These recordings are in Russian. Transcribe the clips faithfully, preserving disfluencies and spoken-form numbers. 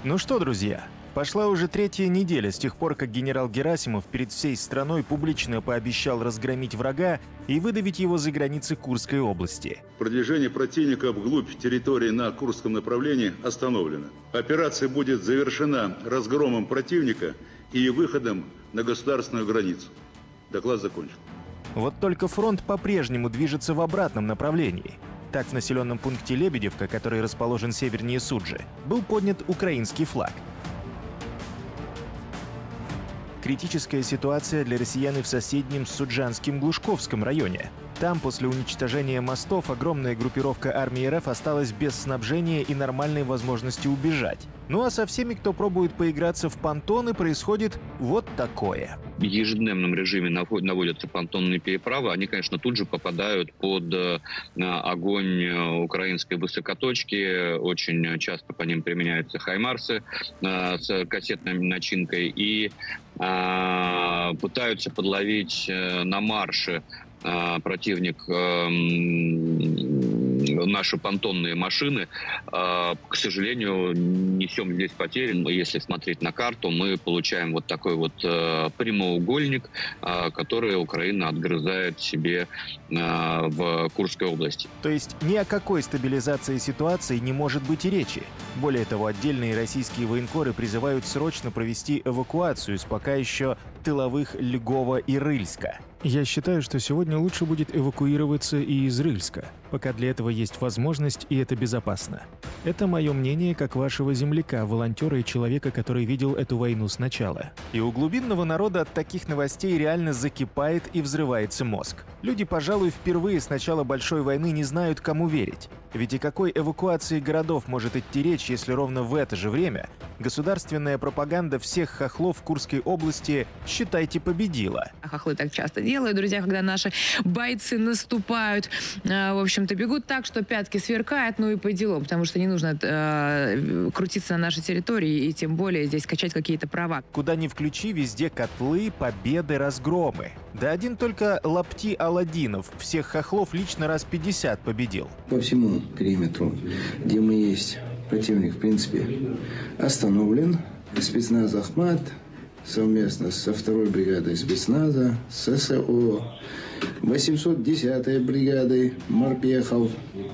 Ну что, друзья, пошла уже третья неделя с тех пор, как генерал Герасимов перед всей страной публично пообещал разгромить врага и выдавить его за границы Курской области. Продвижение противника вглубь территории на Курском направлении остановлено. Операция будет завершена разгромом противника и выходом на государственную границу. Доклад закончен. Вот только фронт по-прежнему движется в обратном направлении. Так, в населенном пункте Лебедевка, который расположен севернее Суджи, был поднят украинский флаг. Критическая ситуация для россиян и в соседнем Суджанском Глушковском районе. Там после уничтожения мостов огромная группировка армии РФ осталась без снабжения и нормальной возможности убежать. Ну а со всеми, кто пробует поиграться в понтоны, происходит вот такое. В ежедневном режиме наводятся понтонные переправы. Они, конечно, тут же попадают под огонь украинской высокоточки. Очень часто по ним применяются хаймарсы с кассетной начинкой. И пытаются подловить на марше противник наши понтонные машины. К сожалению, несем здесь потери. Если смотреть на карту, мы получаем вот такой вот прямоугольник, который Украина отгрызает себе в Курской области. То есть ни о какой стабилизации ситуации не может быть и речи. Более того, отдельные российские военкоры призывают срочно провести эвакуацию из пока еще тыловых Льгова и Рыльска. Я считаю, что сегодня лучше будет эвакуироваться и из Рыльска, пока для этого есть возможность и это безопасно. Это мое мнение как вашего земляка, волонтера и человека, который видел эту войну сначала. И у глубинного народа от таких новостей реально закипает и взрывается мозг. Люди, пожалуй, впервые с начала Большой войны не знают, кому верить. Ведь о какой эвакуации городов может идти речь, если ровно в это же время государственная пропаганда всех хохлов в Курской области, считайте, победила. Хохлы так часто делают, друзья, когда наши бойцы наступают, в общем-то, бегут так, что пятки сверкают, ну и по делам, потому что не нужно э, крутиться на нашей территории и тем более здесь качать какие-то права. Куда ни включи, везде котлы, победы, разгромы. Да один только Лапти Аладдинов всех хохлов лично раз пятьдесят победил. По всему периметру, где мы есть, противник, в принципе, остановлен. Спецназ «Ахмат» совместно со второй бригадой спецназа, ССО, восемьсот десятой бригадой морпехов,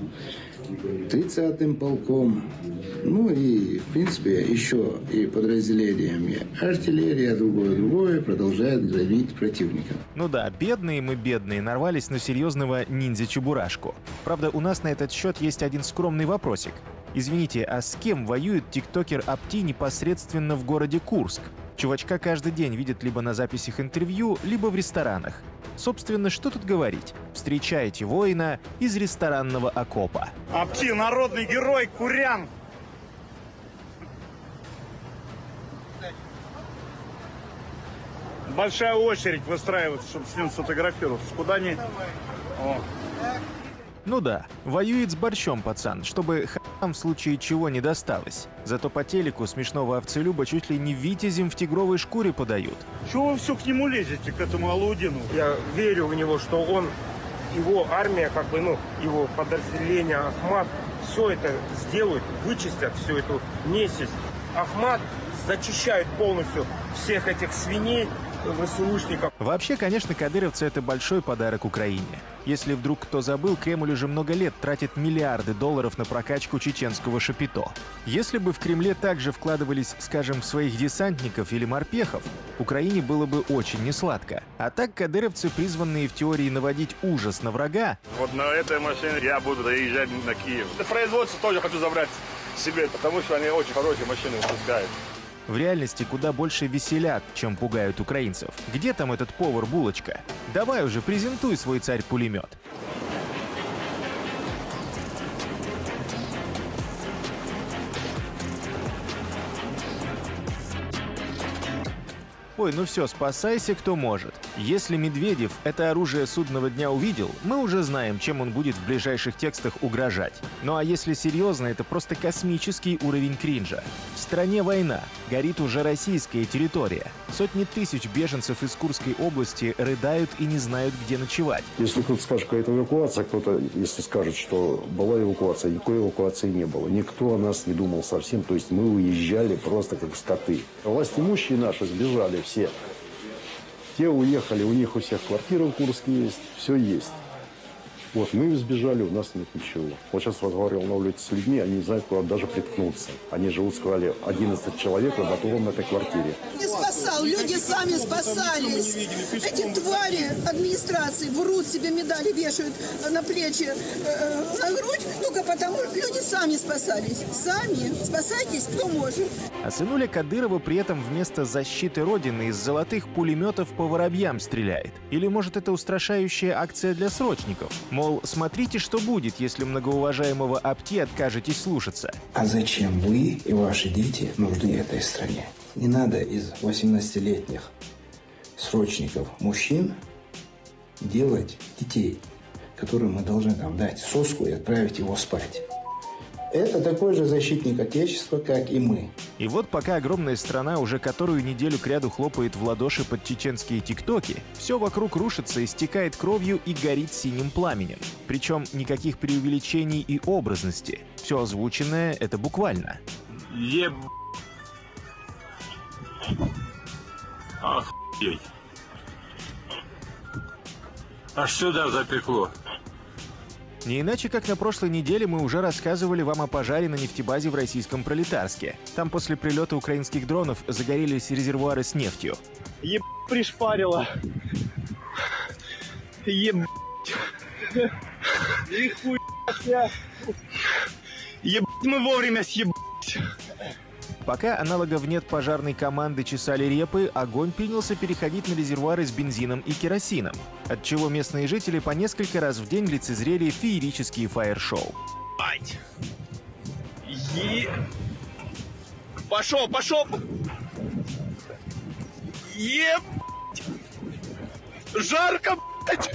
тридцатым полком, ну и, в принципе, еще и подразделениями артиллерия, другое-другое продолжает громить противника. Ну да, бедные мы бедные нарвались на серьезного ниндзя-чебурашку. Правда, у нас на этот счет есть один скромный вопросик. Извините, а с кем воюет тиктокер Апти непосредственно в городе Курск? Чувачка каждый день видят либо на записях интервью, либо в ресторанах. Собственно, что тут говорить? Встречаете воина из ресторанного окопа. Апти — народный герой, курян! Большая очередь выстраивается, чтобы с ним сфотографироваться. Куда ни... О. Ну да, воюет с борщом пацан, чтобы х**ам в случае чего не досталось. Зато по телеку смешного овцелюба чуть ли не витязем в тигровой шкуре подают. Чего вы все к нему лезете, к этому Алаудину? Я верю в него, что он, его армия, как бы, ну, его подразделение Ахмат, все это сделают, вычистят всю эту несись. Ахмат зачищает полностью всех этих свиней, ВСУшников. Вообще, конечно, кадыровцы — это большой подарок Украине. Если вдруг кто забыл, Кремль уже много лет тратит миллиарды долларов на прокачку чеченского шапито. Если бы в Кремле также вкладывались, скажем, в своих десантников или морпехов, Украине было бы очень несладко. А так кадыровцы, призванные в теории наводить ужас на врага... Вот на этой машине я буду доезжать на Киев. Это производство тоже хочу забрать себе, потому что они очень хорошие машины выпускают. В реальности куда больше веселят, чем пугают украинцев. Где там этот повар-булочка? Давай уже, презентуй свой царь-пулемет. Ой, ну все, спасайся, кто может. Если Медведев это оружие судного дня увидел, мы уже знаем, чем он будет в ближайших текстах угрожать. Ну а если серьезно, это просто космический уровень кринжа. В стране война, горит уже российская территория. Сотни тысяч беженцев из Курской области рыдают и не знают, где ночевать. Если кто-то скажет, какая-то эвакуация, кто-то, если скажет, что была эвакуация, никакой эвакуации не было. Никто о нас не думал совсем, то есть мы уезжали просто как скоты. Власть имущие наши сбежали все. Те уехали, у них у всех квартиры в Курске есть, все есть. Вот, мы сбежали, у нас нет ничего. Вот сейчас разговаривал на улице с людьми, они не знают, куда даже приткнуться. Они живут, сказали, одиннадцать человек в готовом этой квартире. Не спасал, люди сами спасались. Эти твари администрации врут, себе медали вешают на плечи, э, на грудь, только потому люди сами спасались. Сами. Спасайтесь, кто может. А сынуля Кадырова при этом вместо защиты Родины из золотых пулеметов по воробьям стреляет. Или, может, это устрашающая акция для срочников? Мол, смотрите, что будет, если многоуважаемого Апти откажетесь слушаться. А зачем вы и ваши дети нужны этой стране? Не надо из восемнадцатилетних срочников мужчин делать детей, которым мы должны там дать соску и отправить его спать. Это такой же защитник Отечества, как и мы. И вот пока огромная страна уже которую неделю кряду хлопает в ладоши под чеченские тиктоки, все вокруг рушится, истекает кровью и горит синим пламенем. Причем никаких преувеличений и образности. Все озвученное — это буквально. Еб... Охуеть. Аж сюда запекло. Не иначе, как на прошлой неделе мы уже рассказывали вам о пожаре на нефтебазе в российском Пролетарске. Там после прилета украинских дронов загорелись резервуары с нефтью. Еб... пришпарило. Еб... Нихуя. Ебать мы вовремя съебать. Пока аналогов нет пожарной команды чесали репы, огонь принялся переходить на резервуары с бензином и керосином, отчего местные жители по несколько раз в день лицезрели феерические фаер-шоу. Ать. Е... Пошел, пошел! Еб... Жарко, блядь!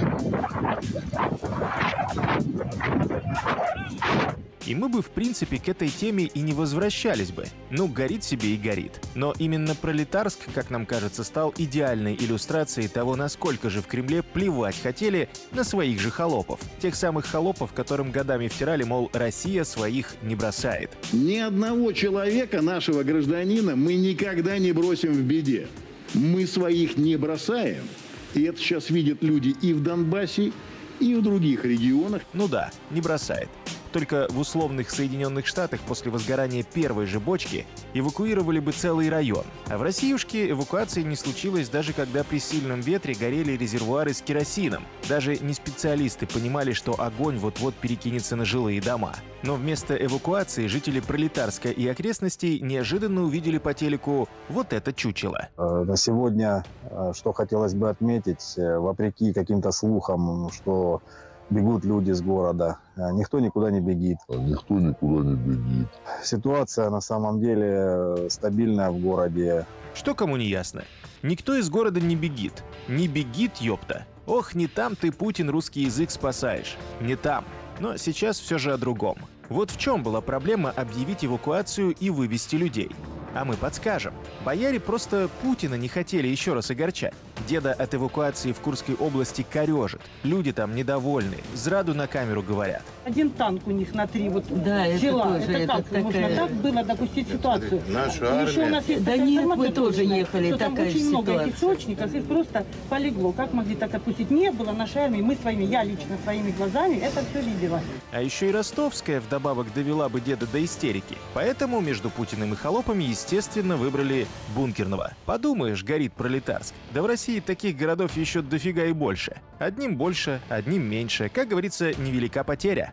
И мы бы, в принципе, к этой теме и не возвращались бы. Ну, горит себе и горит. Но именно Пролетарск, как нам кажется, стал идеальной иллюстрацией того, насколько же в Кремле плевать хотели на своих же холопов. Тех самых холопов, которым годами втирали, мол, Россия своих не бросает. Ни одного человека, нашего гражданина, мы никогда не бросим в беде. Мы своих не бросаем. И это сейчас видят люди и в Донбассе, и в других регионах. Ну да, не бросает. Только в условных Соединенных Штатах после возгорания первой же бочки эвакуировали бы целый район. А в Россиюшке эвакуации не случилось даже когда при сильном ветре горели резервуары с керосином. Даже не специалисты понимали, что огонь вот-вот перекинется на жилые дома. Но вместо эвакуации жители Пролетарска и окрестностей неожиданно увидели по телеку вот это чучело. На сегодня, что хотелось бы отметить, вопреки каким-то слухам, что бегут люди с города, никто никуда не бегит. Никто никуда не бегит. Ситуация на самом деле стабильная в городе. Что кому не ясно? Никто из города не бегит. Не бегит, ёпта. Ох, не там ты, Путин, русский язык спасаешь. Не там. Но сейчас все же о другом. Вот в чем была проблема объявить эвакуацию и вывести людей. А мы подскажем. Бояре просто Путина не хотели еще раз огорчать. Деда от эвакуации в Курской области корежит. Люди там недовольны. Зраду на камеру говорят. Один танк у них на три вот да, села. Это, тоже, это как это можно такая... так было допустить ситуацию? Наша армия. Еще у нас есть да такая нет, информация, мы тоже точно, ехали, что там такая очень ситуация. много этих срочников, их просто полегло. Как могли так отпустить? Не было нашей армии. Мы своими, я лично своими глазами это все видела. А еще и ростовская вдобавок довела бы деда до истерики. Поэтому между Путиным и холопами, естественно, выбрали бункерного. Подумаешь, горит Пролетарск. Да в России таких городов еще дофига и больше. Одним больше, одним меньше. Как говорится, невелика потеря.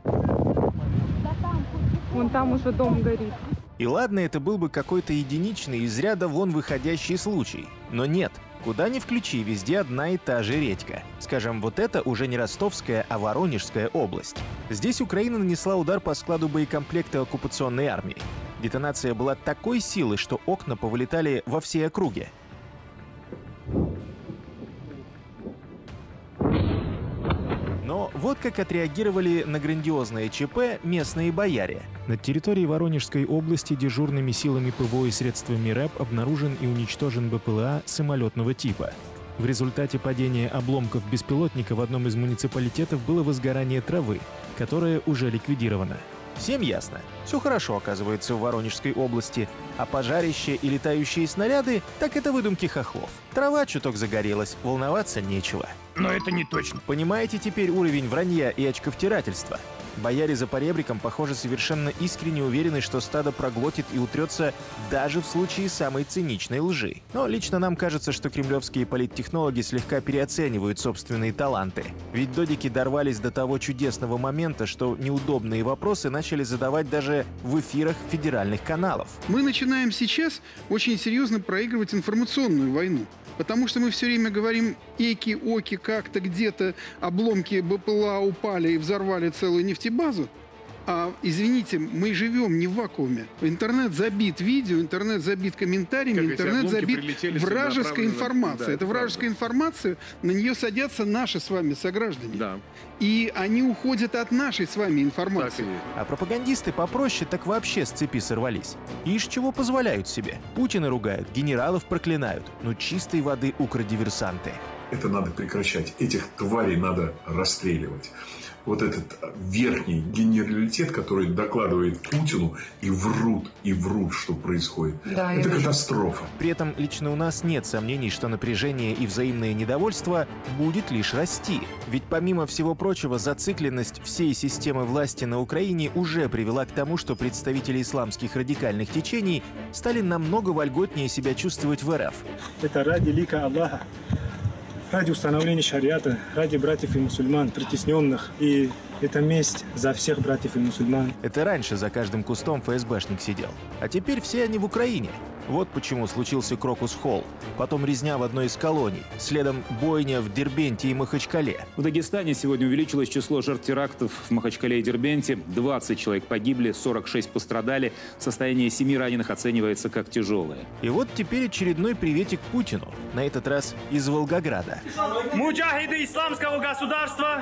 Вон там уже дом горит. И ладно, это был бы какой-то единичный, из ряда вон выходящий случай. Но нет. Куда ни включи, везде одна и та же редька. Скажем, вот это уже не Ростовская, а Воронежская область. Здесь Украина нанесла удар по складу боекомплекта оккупационной армии. Детонация была такой силы, что окна повылетали во всей округе. Вот как отреагировали на грандиозное ЧП местные бояре. Над территорией Воронежской области дежурными силами ПВО и средствами РЭП обнаружен и уничтожен БПЛА самолетного типа. В результате падения обломков беспилотника в одном из муниципалитетов было возгорание травы, которое уже ликвидировано. Всем ясно. Все хорошо, оказывается, в Воронежской области. А пожарище и летающие снаряды — так это выдумки хохлов. Трава чуток загорелась, волноваться нечего. Но это не точно. Понимаете теперь уровень вранья и очковтирательства? Бояре за поребриком, похоже, совершенно искренне уверены, что стадо проглотит и утрется даже в случае самой циничной лжи. Но лично нам кажется, что кремлевские политтехнологи слегка переоценивают собственные таланты. Ведь додики дорвались до того чудесного момента, что неудобные вопросы начали задавать даже в эфирах федеральных каналов. Мы начинаем сейчас очень серьезно проигрывать информационную войну. Потому что мы все время говорим эки-оки, как-то где-то обломки БПЛА упали и взорвали целую нефтебазу. А, извините, мы живем не в вакууме. Интернет забит видео, интернет забит комментариями, как интернет забит вражеской информацией. Да, это вражеская информация, на нее садятся наши с вами сограждане. Да. И они уходят от нашей с вами информации. А пропагандисты попроще так вообще с цепи сорвались. Ишь чего позволяют себе. Путина ругают, генералов проклинают. Ну чистой воды укрдиверсанты. Это надо прекращать. Этих тварей надо расстреливать. Вот этот верхний генералитет, который докладывает Путину и врут, и врут, что происходит. Да, это катастрофа. При этом лично у нас нет сомнений, что напряжение и взаимное недовольство будет лишь расти. Ведь помимо всего прочего, зацикленность всей системы власти на Украине уже привела к тому, что представители исламских радикальных течений стали намного вольготнее себя чувствовать в РФ. Это ради лика Аллаха. Ради установления шариата, ради братьев и мусульман, притесненных. И это месть за всех братьев и мусульман. Это раньше за каждым кустом ФСБшник сидел. А теперь все они в Украине. Вот почему случился Крокус-Холл. Потом резня в одной из колоний. Следом бойня в Дербенте и Махачкале. В Дагестане сегодня увеличилось число жертв терактов в Махачкале и Дербенте. двадцать человек погибли, сорок шесть пострадали. Состояние семи раненых оценивается как тяжелое. И вот теперь очередной приветик Путину. На этот раз из Волгограда. Муджахиды исламского государства,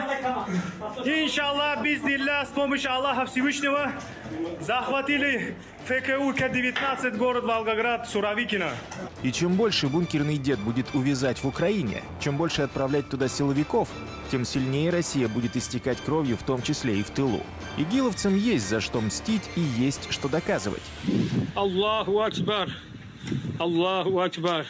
иншаллах, бизнилля, с помощью Аллаха Всевышнего, захватили ФКУ К девятнадцать, город Волгоград, Суровикино. И чем больше бункерный дед будет увязать в Украине, чем больше отправлять туда силовиков, тем сильнее Россия будет истекать кровью, в том числе и в тылу. Игиловцам есть за что мстить и есть что доказывать. Аллаху Акбар, Аллаху Акбар.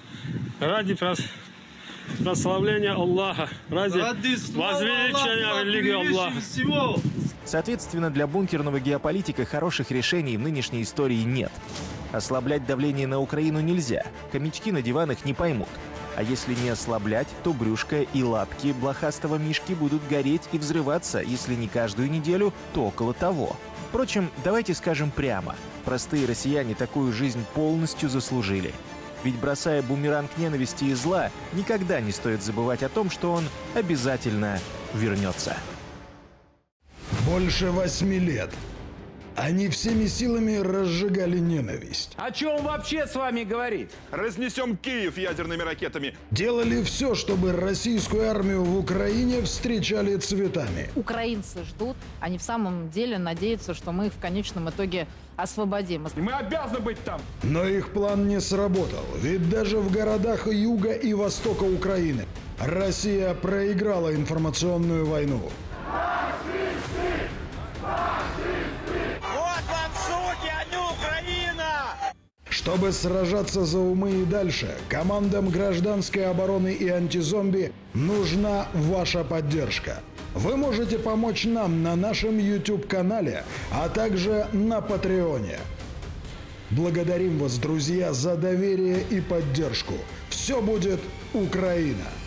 Ради прославления Аллаха, ради возвеличения религии Аллаха. Соответственно, для бункерного геополитика хороших решений в нынешней истории нет. Ослаблять давление на Украину нельзя, хомячки на диванах не поймут. А если не ослаблять, то брюшко и лапки блохастого мишки будут гореть и взрываться, если не каждую неделю, то около того. Впрочем, давайте скажем прямо, простые россияне такую жизнь полностью заслужили. Ведь бросая бумеранг ненависти и зла, никогда не стоит забывать о том, что он обязательно вернется. Больше восьми лет. Они всеми силами разжигали ненависть. О чем вообще с вами говорить? Разнесем Киев ядерными ракетами. Делали все, чтобы российскую армию в Украине встречали цветами. Украинцы ждут, они в самом деле надеются, что мы их в конечном итоге освободим. Мы обязаны быть там. Но их план не сработал, ведь даже в городах юга и востока Украины Россия проиграла информационную войну. Чтобы сражаться за умы и дальше, командам гражданской обороны и антизомби нужна ваша поддержка. Вы можете помочь нам на нашем YouTube-канале, а также на Патреоне. Благодарим вас, друзья, за доверие и поддержку. Все будет Украина!